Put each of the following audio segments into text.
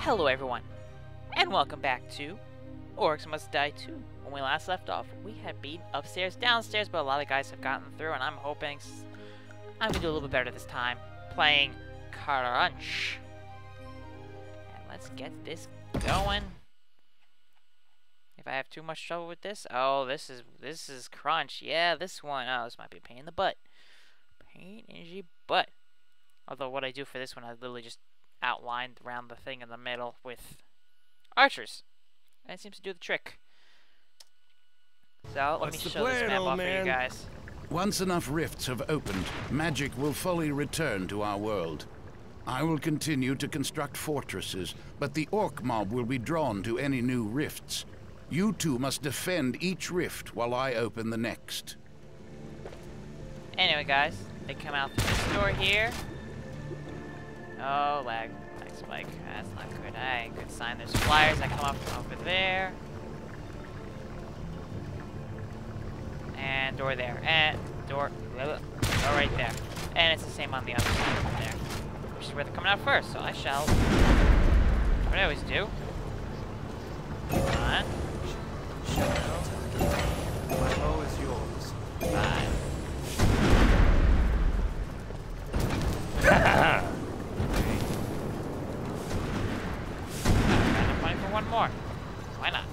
Hello everyone, and welcome back to Orcs Must Die 2. When we last left off, we had beaten upstairs, downstairs, but a lot of guys have gotten through, and I'm hoping I'm going to do a little bit better this time, playing Crunch. And let's get this going. If I have too much trouble with this, oh, this is Crunch. Yeah, this one. Oh, this might be a pain in the butt. Pain in the butt. Although what I do for this one, I literally just outlined around the thing in the middle with archers. That seems to do the trick. So let me show this map off for you guys. Once enough rifts have opened, magic will fully return to our world. I will continue to construct fortresses, but the orc mob will be drawn to any new rifts. You two must defend each rift while I open the next. Anyway, guys, they come out through this door here. Oh, lag spike. That's not good. Hey, good sign. There's flyers that come up from over there. And door there. And door right there. And it's the same on the other side over there. Which is where they're coming out first. So I shall. What I always do. Come on. My bow is yours. Five. One more. Why not?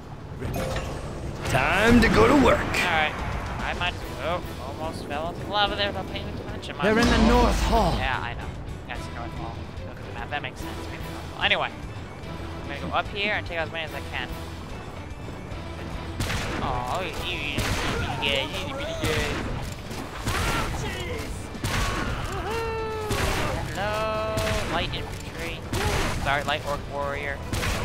Time to go to work. Alright. I might. Oh, almost fell into the lava there without paying attention. They're in the North Hall. Yeah, I know. That's the North Hall. Look at the map. That makes sense. Maybe the North Hall. Anyway, I'm gonna go up here and take out as many as I can. Oh, you pretty good. Hello, light infantry. Sorry, light orc warrior.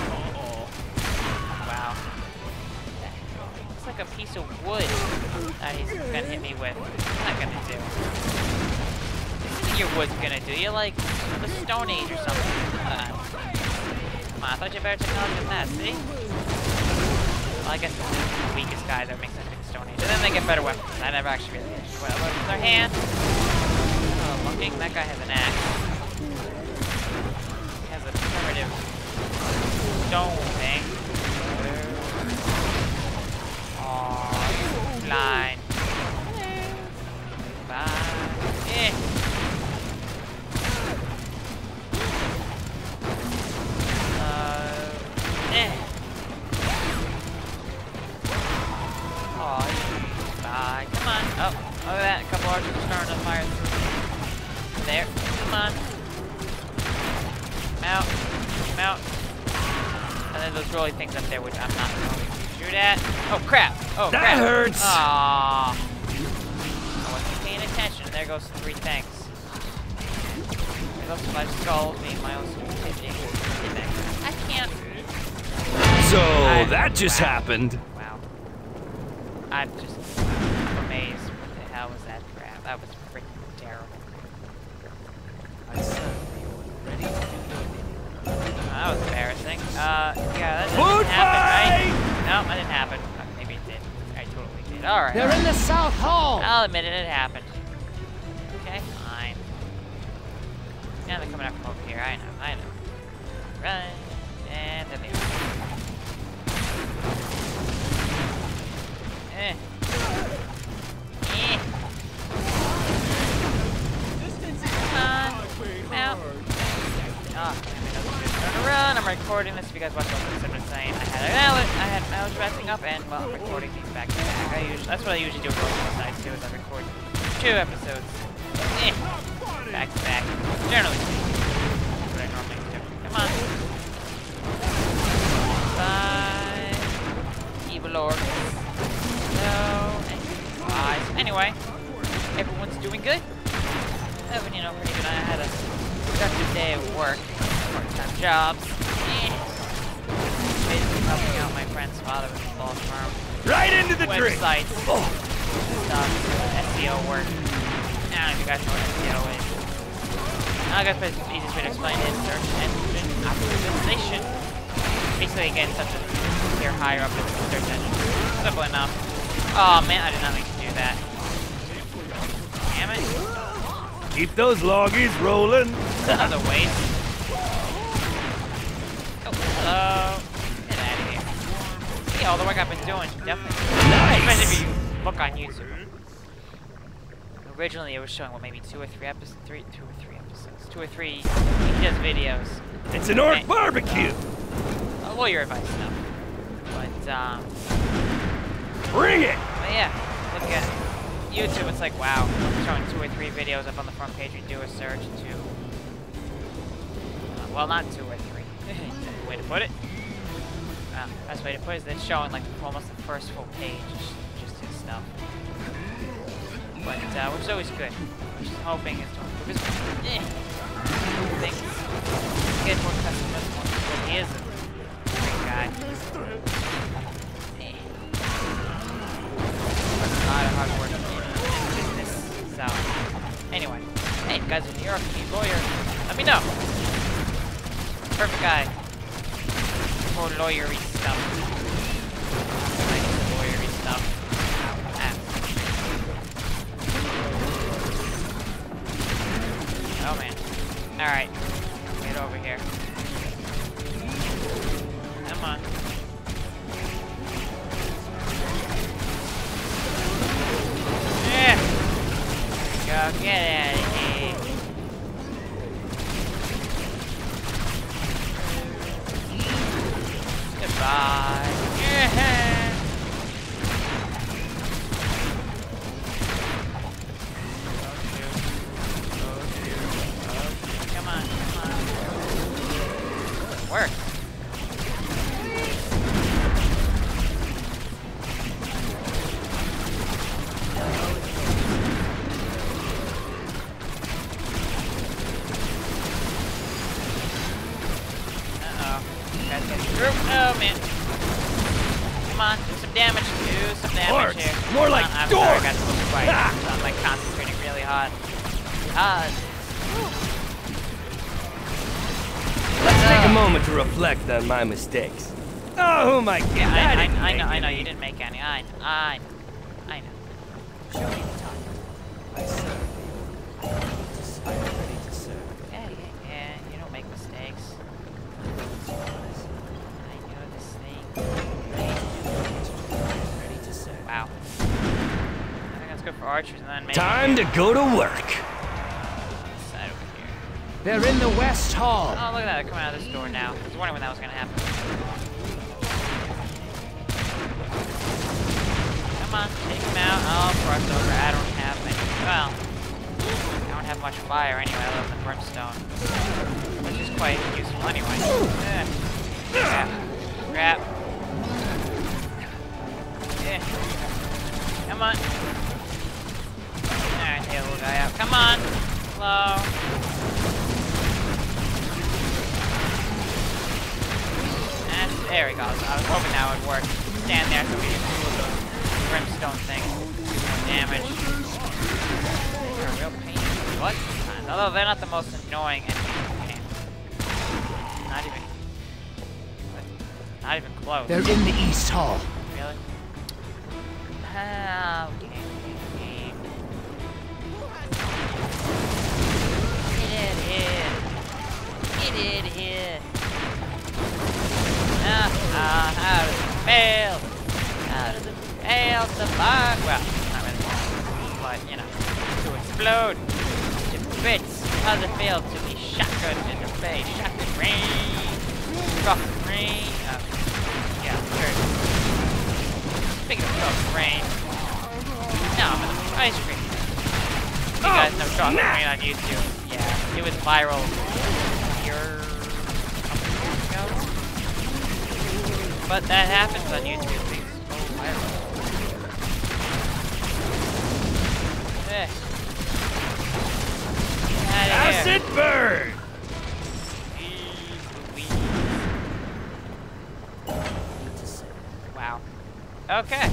Wow. Looks like a piece of wood that he's gonna hit me with. What's that gonna do? What do you think your wood's gonna do? You're like the Stone Age or something. Come on, I thought you had better technology than that, see? Well, I guess the weakest guy that makes that big Stone Age. And then they get better weapons. I never actually really get what weapons in their hand. Oh, looking. That guy has an axe. He has a primitive stone thing. Oh, line. Bye. Eh. Oh, bye. Come on. Oh, look at that. A couple archers are starting to fire through. There. Come on. Mount. Mount. And then those rolly things up there, which I'm not going to shoot at. Oh, crap. Oh, crap. That hurts. Aww. I wasn't paying attention. There goes 3 things. There goes 5 skulls, being my own stupidity. I can't. So, that just happened. Wow. I'm amazed. What the hell was that crap? That was freaking terrible. I certainly ready to do That was embarrassing. Yeah, that didn't Food happen, right? fight! No, that didn't happen. Maybe it did. I totally did. Alright. They're in the South Hall. I'll admit it, it happened. Okay, fine. Now they're coming up from over here. I know. Right. And then they Come on. Out. Oh, turn around. I'm recording this if you guys watch what I'm saying. I was resting up and well, I'm recording these back to back. That's what I usually do for most nights too, is I record 2 episodes. Back to back. Generally speaking. That's what I normally do. Come on. Bye. Evil orcs. No. And eyes. Anyway, everyone's doing good. Pretty good. I had a productive day at work. Part-time jobs. Basically helping out my friend's father with his law firm. Right into the drink. Websites. Stuff. SEO work. Now, if you guys know what SEO is. I guess the easiest way to explain it is search engine optimization. Basically, again, such as you're higher up in the search engine. Simple enough. Oh man, I did not mean to do that. Damn it. Keep those loggies rolling. Another waste. Hello. Get out of here. See all the work I've been doing. Definitely. Nice. Especially if you look on YouTube. Originally, it was showing what maybe two or three episodes. Two or three just videos. It's an orc barbecue. Lawyer advice stuff. But Bring it. But yeah, look at YouTube. It's like wow, showing 2 or 3 videos up on the front page. You do a search to. Well, not 2 or 3. Way to put it. Best way to put it is that it's showing like almost the first full page, just his stuff. But which is always good. Just hoping it's doing good. Things get more customers. But he is a great guy. A lot of hard work in business. So anyway, hey, you guys in New York, need a lawyer? Let me know. Perfect guy for lawyery stuff. Like lawyery stuff. Oh man. Alright. Get over here. Come on. Yeah. Go get out of here. Goodbye. Yeah. Come on. Work. Oh man. Come on, do some damage. Do some damage Orcs, here. more like I'm sorry, I dorks. got a little quiet. I'm like concentrating really hard. Let's take a moment to reflect on my mistakes. Oh, who am I kidding? Yeah, didn't I make know any. you didn't make any. I know. Show me the target. I serve you. I'm ready to serve. Yeah, you don't make mistakes. I know this thing. Ready to serve. Wow. I think that's good for archers and then maybe Time to go to work. this side over here. They're in the West Hall. Oh, look at that. They're coming out of this door now. I was wondering when that was going to happen. Come on, take him out. Oh, brush over. I don't have any. Well, I don't have much fire anyway, other than the brimstone. Which is quite useful anyway. Crap. Crap. Yeah. Come on. Alright, take a little guy out. Come on. Hello. And there we go. I was hoping that would work. Stand there so we can do the brimstone thing. Damage. They're a real pain in the butt sometimes. Although they're not the most annoying enemy. Not even close. They're in the East Hall. Really? Oh, okay. Get it here. How does it fail? How does it fail to bug? Well, not really. But, you know, to explode to bits. How does it fail to be shotgunned in the face? Shotgun range. Rough range. Yeah, sure. Speaking of rough range. No, I'm in the ice cream. You guys know Chocolate Rain on YouTube. Yeah, it was viral a year ago. But that happens on YouTube. Things go viral. Get out of here. Acid burn. Wow. Okay.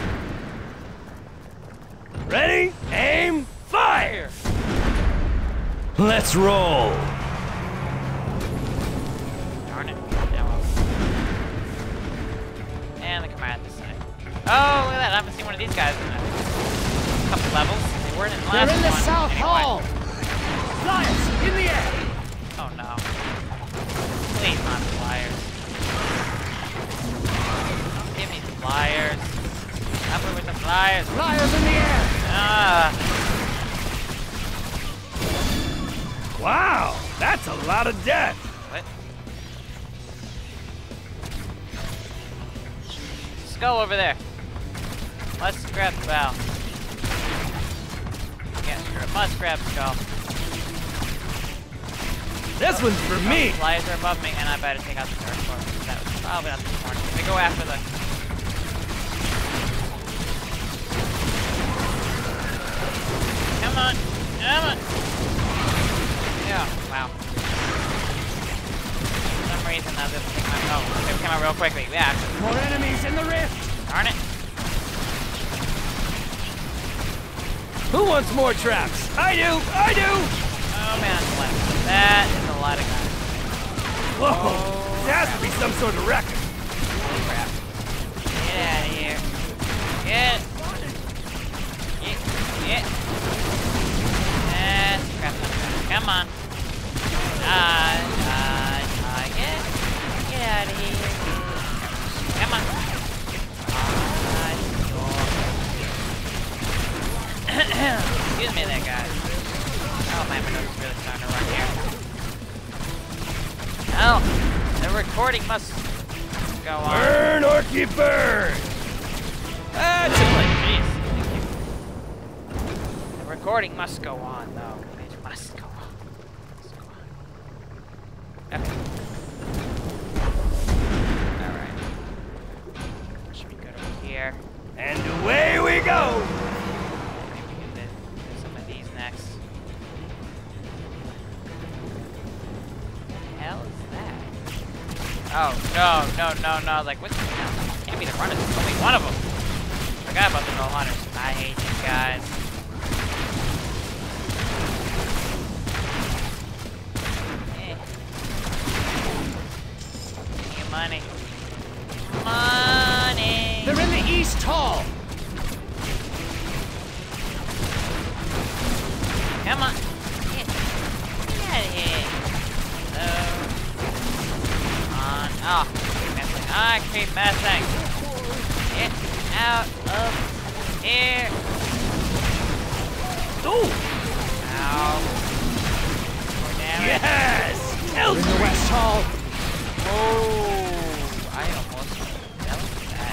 Ready? Aim. Fire. Let's roll. Darn it. Yeah, well. And they come out this side. Oh, look at that. I haven't seen one of these guys in a couple levels. They weren't in the last They're in the one. South Anyway. Hall. Flyers in the air. Oh no. Please not flyers. Flyers. Up with the flyers. Flyers in the air! Ah. Wow, that's a lot of death. What? Skull over there. Let's grab the bow. Yeah, sure. Must grab skull. This one's for me. Flyers are above me, and I better take out the third floor. That was probably not the smart. Let me go after the. Come on, come on. Yeah, wow. For some reason, that didn't take my. Oh, it came out real quickly. Yeah. More enemies in the rift! Darn it. Who wants more traps? I do! I do! Oh man, that's a lot. That is a lot of guys. Whoa! Oh, It has to be some sort of record. Holy crap. Get out of here. Get. Get. Crap. Come on. Get out of here. Come on. Excuse me there, guys. Oh man, my nose is really starting to run here. Oh, the recording must go on. Burn, Orky, burn! That's it. Jeez. The recording must go on, though. It must go on. Must go on. Okay. Alright. Should be good over here. And away we go! Maybe we can do some of these next. What the hell is that? Oh, no. Like, what's the hell? Can't be the runners. There's only one of them. Forgot about the no hunters. I hate these guys. Give me money. Money! They're in the East Hall! Come on. Get out of here. Hello. Come on. Oh, keep messing. I keep messing. Get out of here. Oh! Ow. More damage. Yes! They're in the West Hall! Oh, I almost dealt with that.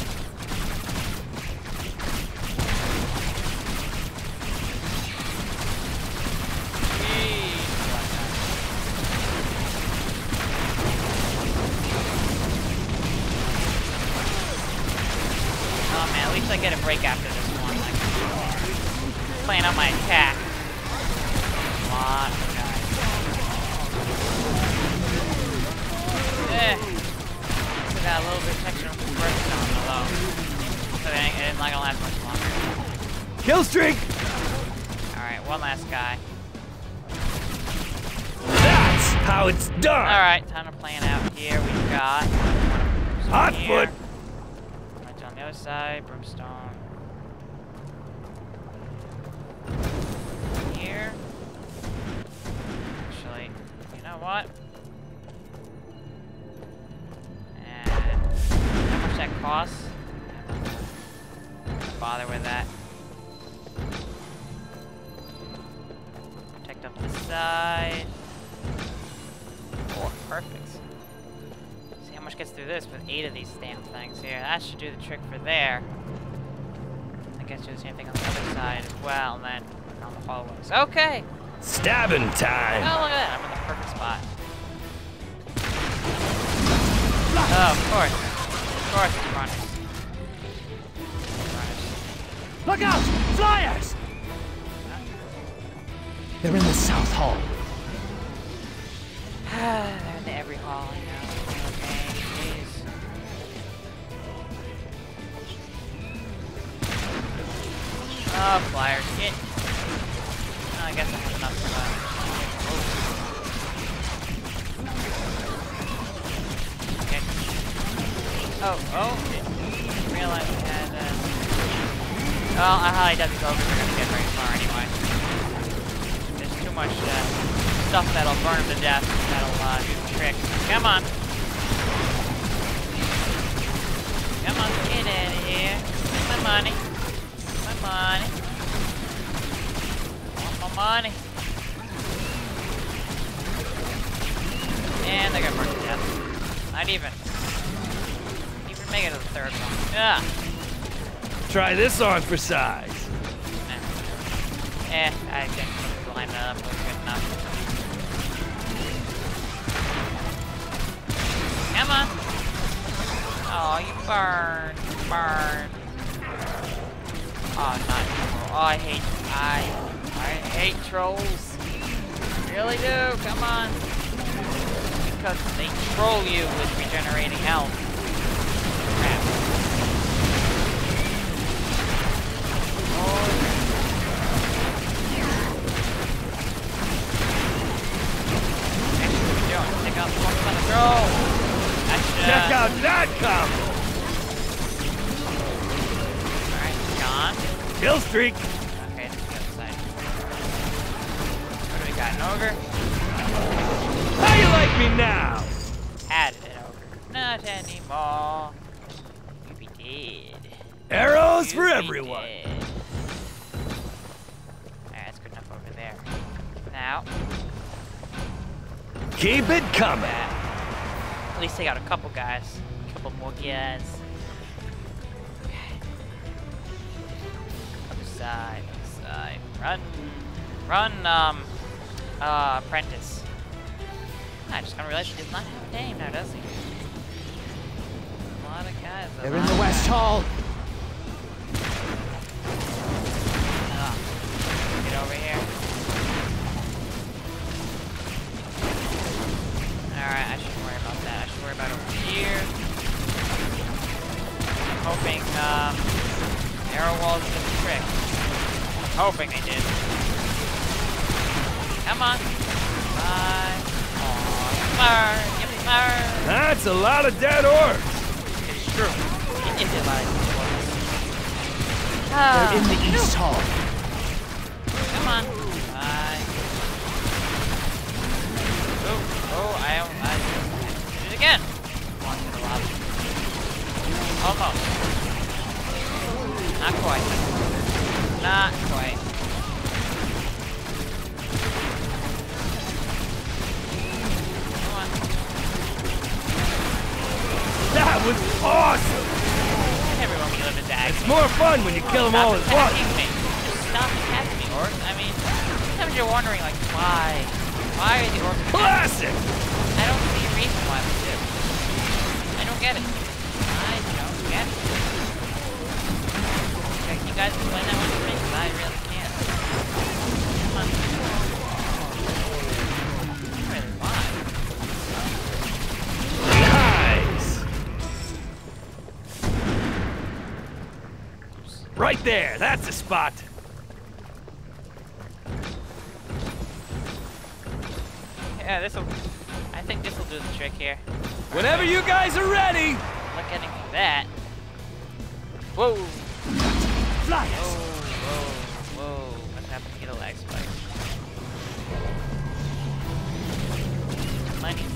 Oh man, at least I get a break after this one. Like, playing out my attack. A lot of guys. Still got a little bit of texture from the first one below. So it's not gonna last much longer. Kill streak! Alright, one last guy. That's how it's done! Alright, time to plan out here. We've got Hot here. foot! Right on the other side, brimstone. Here. Actually, you know what? And how much that costs? Don't bother with that. Protect up this side. Oh, perfect. See how much gets through this with 8 of these damn things here. That should do the trick for there. I guess do the same thing on the other side as well, and then on the hallways. Okay! Stabbing time! Oh, look at that. I'm in the perfect spot. Oh, of course. Of course it's runners. Look out! Flyers! They're in the South Hall. They're in every hall, I know. Okay, please. Oh, flyers. Get. Oh, I guess I have enough for that. Okay. Oh. Didn't realize we had, well, how he does these ogres are gonna get very far anyway. There's too much, stuff that'll burn him to death. That'll, do the trick. Come on. Come on, get out of here. My money. My money. I want my money. And they got burned to death. Not even make it to the third one. Yeah. Try this on for size. I didn't line that up. It was good enough. Come on. Oh, you burn. Burn. Oh, not troll. Oh, I hate trolls. Really do. Come on. Because they troll you with regenerating health. Crap. Oh. Take out the one on the throw. Gotcha. Check out that combo. Alright, gone. Kill streak. Okay, let's go inside. What do we got? An ogre? How you like me now? Added an ogre. Not anymore. You be dead. Arrows You for be everyone. dead. Alright, that's good enough over there. Now. Keep it coming. At least I got a couple guys. A couple more guys. Other side, other side. Run, apprentice. I just kinda realized he does not have a name now, does he? A lot of guys. They're in the West Hall. Get over here. Alright, I shouldn't worry about that. I should worry about over here. I'm hoping, arrow walls did the trick. I'm hoping they did. Come on. Bye. Aw, burn. You burn. That's a lot of dead orcs. It's true. It is a lot of orcs. They're in the East Hall. Come on. Bye. Oh, I did it again. One to the lobby. Almost. Not quite. Not quite. Come on. That was awesome. Everyone can live in that. It's more fun when you kill them all at once. Me. Just stop attacking me, orcs. I mean, sometimes you're wondering, like, why? Why are the orcs attacking? Classic. I don't see a reason why we do. I don't get it. I don't get it. Okay, you guys explain that one to me? Because I really can't. Come on. Really, why? Nice. Right there. That's the spot. Yeah, I think this'll do the trick here. Whenever you guys are ready. Not getting through that. Whoa! Fly Whoa, us. whoa, whoa. What happened to get a lag spike? Money.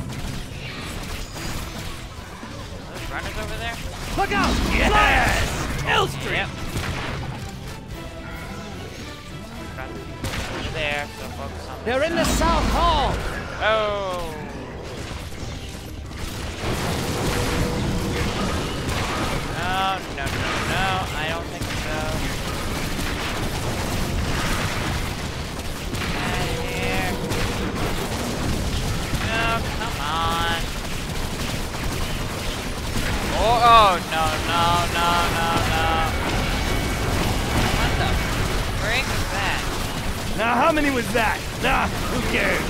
Those runners over there? Look out. Yes. Kill streak. Yep. Over there, so focus on They're in the South Hall. Oh! No, I don't think so. Out of here. No, come on. Oh, no. What the frick is that? Now, how many was that? Nah, who cares?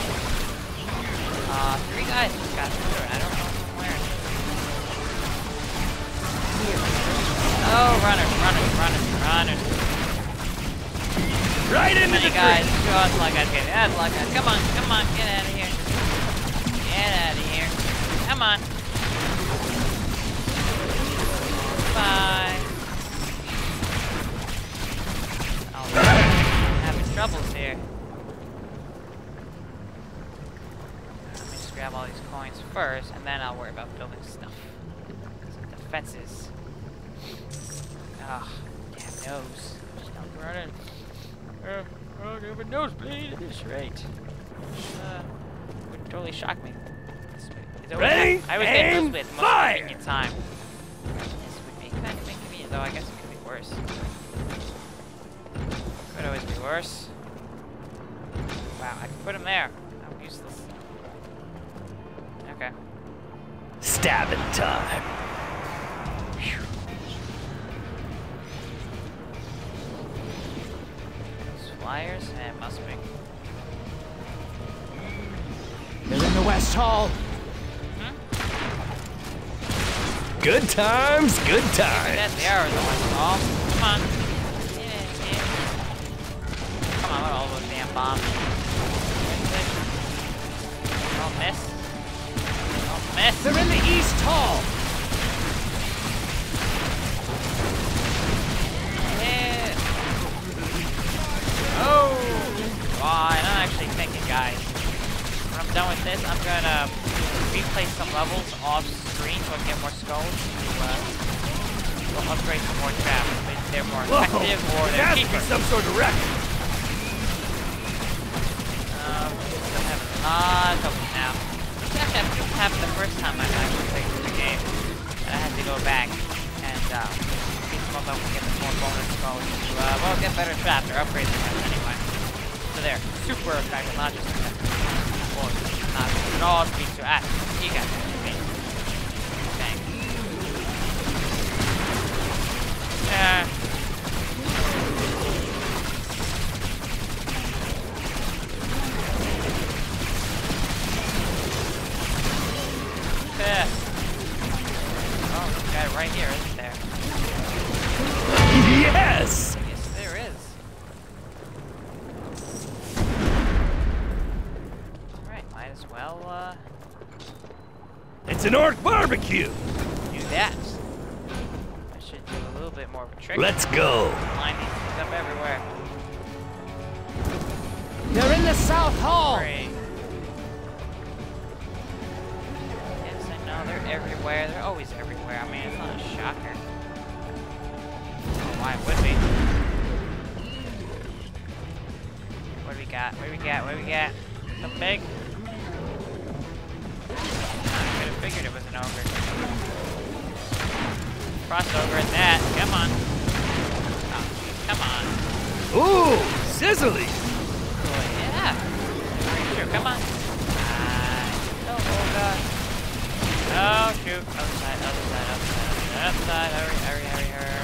3 guys just got through it. I don't know from where. Oh, runners. Right into the Many guys, tree. just like I'd get. That's like I'd. Come on, get out of here. Get out of here. Come on. Bye. Oh, I'm having troubles here. Let me just grab all these coins first, and then I'll worry about building stuff. 'Cause I defenses. Ugh, damn nose. I'm running. Oh, I have a nosebleed at this rate. Would totally shock me. Ready? I always get Aim, nosebleed at the most fire! convenient time. This would be kind of inconvenient, though. I guess it could be worse. Could always be worse. Wow, I can put him there. I'm useless. Okay. Stabbing time. Whew. Flyers? It must be. They're in the West Hall. Good times, good That's times. the arrows on my wall. Come on. Yeah. Come on, look at all those damn bombs. Don't miss. Don't miss. They're in the East Hall. Yeah. Oh! Fine, I'm actually thinking, guys. When I'm done with this, I'm gonna replay some levels off screen so I can get more skulls to upgrade some more traps. But they're more effective or they're cheaper. Some sort of record. I'm having a lot of trouble now. This actually happened the first time I actually played through the game. And I had to go back and get some of them, get some more bonus skulls to, well, get better traps or upgrade the traps anyway. So they're super effective, not just effective. Or not at all speak to you guys know what I mean. Thanks. Yeah. Oh, this guy right here, isn't there? Yes! Yes, there is. Alright, might as well, It's an orc barbecue. do that. I should do a little bit more of a trick. Let's go. Line these things up everywhere. They're in the South Hall. Great. Yes, I know, they're everywhere. They're always everywhere. I mean, it's not a shocker. Oh, why it would be. What do we got? What do we got? What do we got? Something big? I could have figured it was an ogre. Crossover at that. Come on. Oh, come on. Ooh, sizzly. Oh, yeah. Very true. Come on. Oh, God. Oh, shoot. Other side, other side, other side. Other side. Hurry, hurry, hurry, hurry.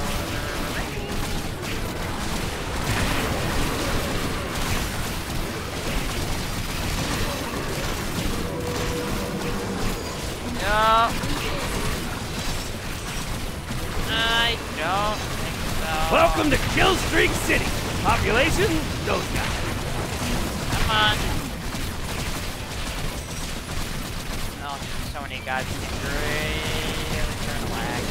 No. I don't think so. Welcome to Kill Streak City. Population, those guys. Come on. Oh, so many guys can really turn a lag.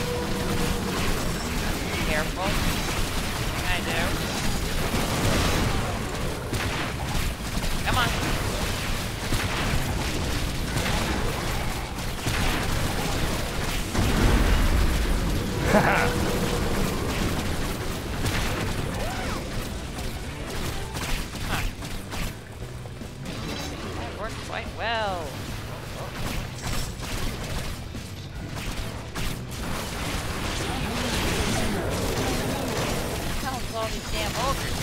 Be careful. I do. Come on. That worked quite well. How is all these damn ogres?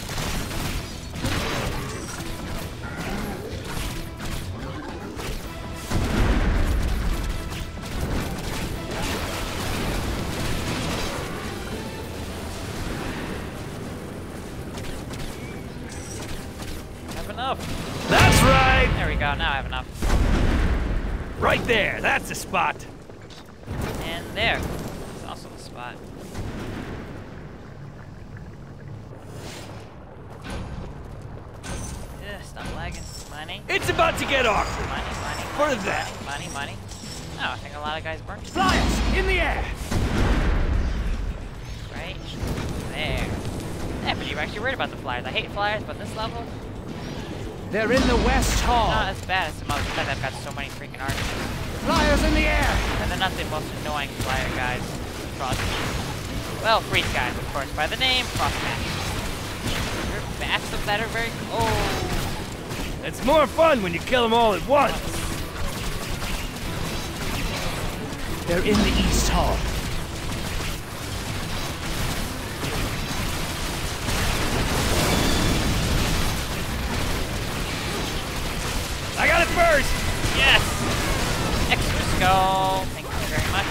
Enough. That's right. There we go. Now I have enough. Right there. That's the spot. And there. That's also the spot. Yeah, stop lagging. Money. It's about to get awkward. Money, money, For money, that. money, money. Oh, I think a lot of guys burnt. Flyers in the air. Right there. Yeah, but you're actually worried about the flyers. I hate flyers, but this level, They're in the West Hall. not as bad as some others because I've got so many freaking archers. Flyers in the air! And they're not the most annoying flyer guys. Frost. Well, freeze guys, of course, by the name, frost bats. Their bats that are very... Oh! It's more fun when you kill them all at once. They're in the East Hall. I got it first! Yes! Extra skull. Thank you very much.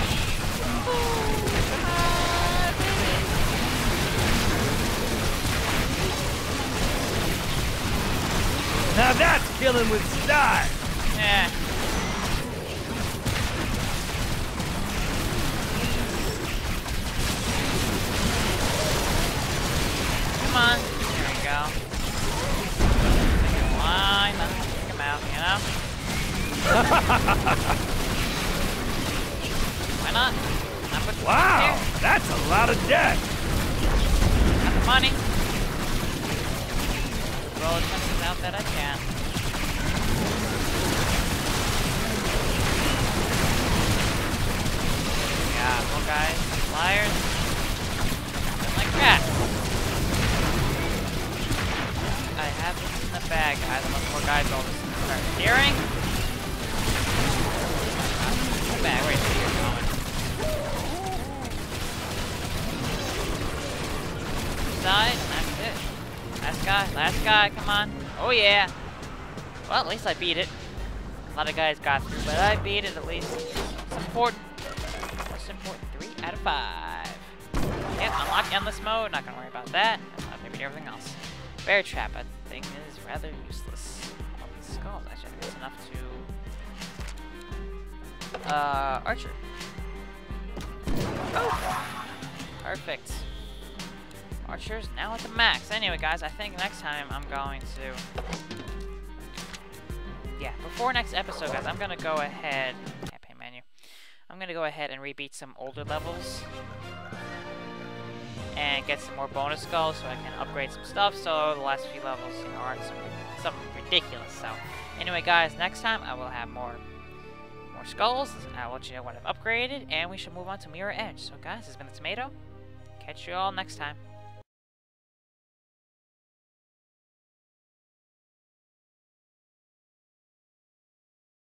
Now that's killing with style. Yeah. Come on. There we go. Take a line. Take him out, you know? Why not? Not put Wow, here. that's a lot of death. Got the money. Roll as much out that I can. Yeah, well guys, flyers. Something like that. I have this in the bag, guys. Unless more guys all this start hearing. The bag right there you're going. Side, and that's it. Last guy, come on. Oh yeah. Well, at least I beat it. A lot of guys got through, but I beat it at least. It's important. Most important, 3 out of 5. Yep, unlock endless mode, not gonna worry about that. Maybe everything else. Bear trap, I think, is rather useless. All these skulls, actually, I think it's enough to... Archer. Oh! Perfect. Archer's now at the max. Anyway, guys, I think next time I'm going to... Yeah, before next episode, guys, I'm going to go ahead... Campaign menu. I'm going to go ahead and rebeat some older levels. And get some more bonus skulls so I can upgrade some stuff. So the last few levels, you know, aren't something ridiculous. So, anyway, guys, next time I will have more skulls. I'll let you know what I've upgraded. And we should move on to Mirror Edge. So, guys, this has been the Tomato. Catch you all next time.